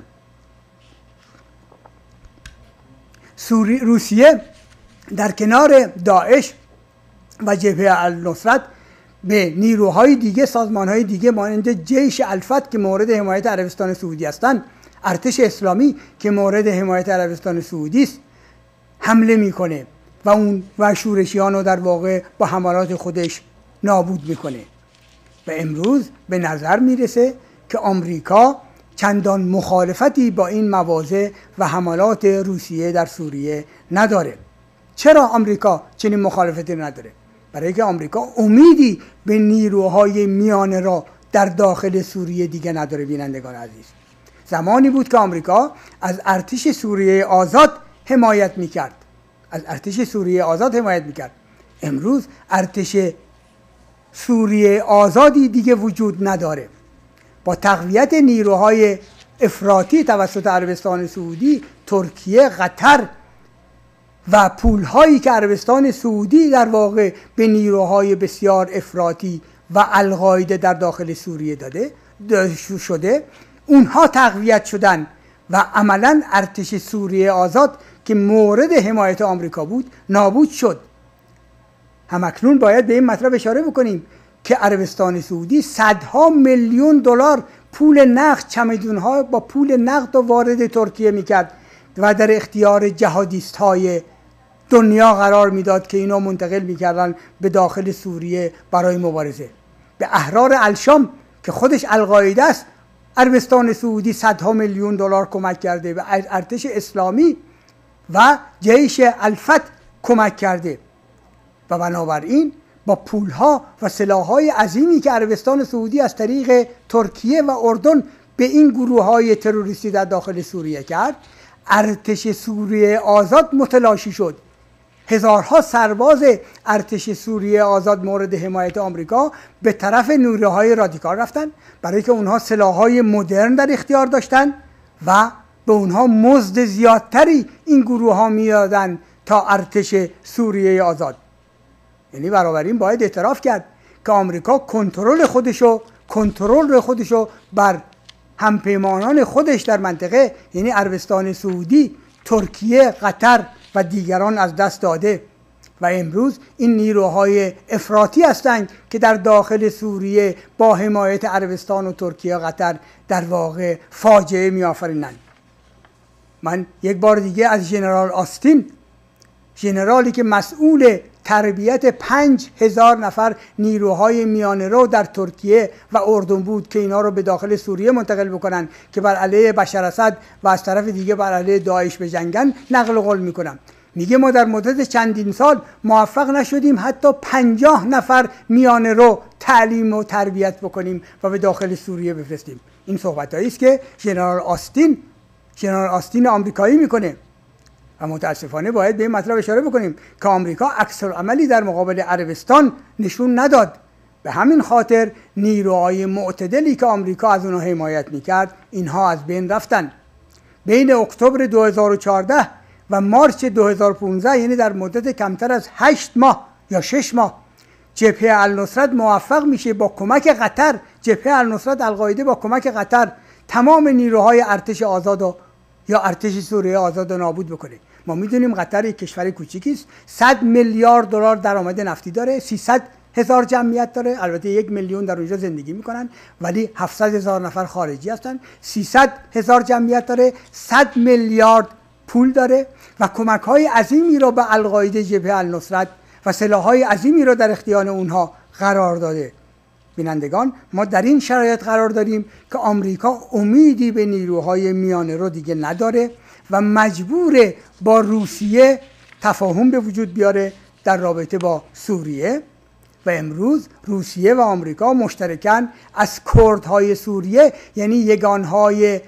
سوری روسیه در کنار داعش و جبهه النصرت به نیروهای دیگه، سازمانهای دیگه مانند جیش الفت که مورد حمایت عربستان سعودی هستند، ارتش اسلامی که مورد حمایت عربستان سعودی است، حمله میکنه و اون و شورشیان رو در واقع با حملات خودش نابود میکنه. و امروز به نظر میرسه که آمریکا چندان مخالفتی با این مواضع و حملات روسیه در سوریه نداره. چرا آمریکا چنین مخالفتی نداره؟ برای که آمریکا امیدی به نیروهای میانه را در داخل سوریه دیگه نداره. بینندگان عزیز، زمانی بود که آمریکا از ارتش سوریه آزاد حمایت میکرد از ارتش سوریه آزاد حمایت میکرد امروز ارتش سوریه آزادی دیگه وجود نداره. با تقویت نیروهای افراطی توسط عربستان سعودی، ترکیه، قطر و پولهایی که عربستان سعودی در واقع به نیروهای بسیار افراطی و القاعده در داخل سوریه داده شده، اونها تقویت شدن و عملا ارتش سوریه آزاد که مورد حمایت آمریکا بود نابود شد. همکنون باید به این مطلب اشاره بکنیم که عربستان سعودی صدها میلیون دلار پول نقد، چمدون‌ها با پول نقد و وارد ترکیه میکرد و در اختیار جهادیست های دنیا قرار میداد که اینا منتقل میکردن به داخل سوریه برای مبارزه. به احرار الشام که خودش القاعده است، عربستان سعودی صدها میلیون دلار کمک کرده، به ارتش اسلامی و جیش الفت کمک کرده و بنابراین با پولها و سلاحهای عظیمی که عربستان سعودی از طریق ترکیه و اردن به این گروه‌های تروریستی در داخل سوریه کرد، ارتش سوریه آزاد متلاشی شد هزارها سرباز ارتش سوریه آزاد مورد حمایت آمریکا به طرف نیروهای رادیکال رفتن، برای که اونها سلاح‌های مدرن در اختیار داشتن و به اونها مزد زیادتری این گروه ها میدادن تا ارتش سوریه آزاد. یعنی بنابراین باید اعتراف کرد که آمریکا کنترل خودشو کنترل خودشو بر همپیمانان خودش در منطقه، یعنی عربستان سعودی، ترکیه، قطر و دیگران از دست داده و امروز این نیروهای افراطی هستند که در داخل سوریه با حمایت عربستان و ترکیه و قطر در واقع فاجعه می‌آفرینند. من یک بار دیگه از ژنرال آستین، ژنرالی که مسئول تربیت پنج هزار نفر نیروهای میانه رو در ترکیه و اردن بود که اینا رو به داخل سوریه منتقل بکنن که بر علیه بشار اسد و از طرف دیگه بر علیه داعش بجنگن، نقل قول میکنم. میگه ما در مدت چندین سال موفق نشدیم حتی پنجاه نفر میانه رو تعلیم و تربیت بکنیم و به داخل سوریه بفرستیم. این صحبتایی است که ژنرال آستین ژنرال آستین آمریکایی میکنه و متاسفانه باید به این مطلب اشاره بکنیم که آمریکا عکس‌العملی در مقابل عربستان نشون نداد. به همین خاطر نیروهای معتدلی که آمریکا از اونها حمایت میکرد اینها از بین رفتن. بین اکتبر دو هزار و چهارده و مارس دو هزار و پانزده، یعنی در مدت کمتر از هشت ماه یا شش ماه، جبهه النصرت موفق میشه با کمک قطر، جبهه النصرت القاعده با کمک قطر تمام نیروهای ارتش آزاد و یا ارتش سوریه آزاد رو نابود بکنه. ما میدونیم قطر یک کشور کوچیکی است، صد میلیارد دلار درآمد نفتی داره، سیصد هزار جمعیت داره، البته یک میلیون در اونجا زندگی میکنن ولی هفتصد هزار نفر خارجی هستن، سیصد هزار جمعیت داره، صد میلیارد پول داره و کمک های عظیمی را به القاعده، جبهه النصرت و سلاح های عظیمی را در اختیار اونها قرار داده. بینندگان، ما در این شرایط قرار داریم که آمریکا امیدی به نیروهای میانه رو دیگه نداره و مجبور با روسیه تفاهم به وجود بیاره در رابطه با سوریه و امروز روسیه و آمریکا مشترکاً از کردهای سوریه، یعنی یگانهای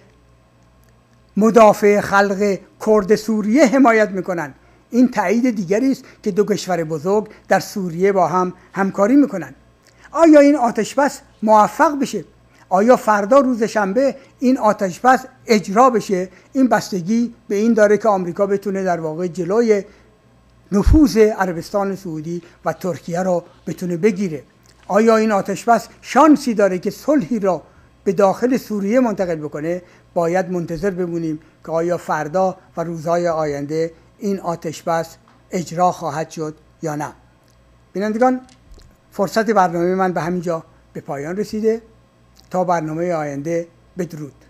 مدافع خلق کرد سوریه حمایت میکنن. این تایید دیگری است که دو کشور بزرگ در سوریه با هم همکاری میکنن. آیا این آتشبس موفق بشه؟ آیا فردا روز شنبه این آتشبس اجرا بشه؟ این بستگی به این داره که آمریکا بتونه در واقع جلوی نفوذ عربستان سعودی و ترکیه رو بتونه بگیره. آیا این آتشبس شانسی داره که صلحی را به داخل سوریه منتقل بکنه؟ باید منتظر بمونیم که آیا فردا و روزهای آینده این آتشبس اجرا خواهد شد یا نه. بینندگان، فرصت برنامه من به همینجا به پایان رسیده. تا برنامه آینده، بدرود.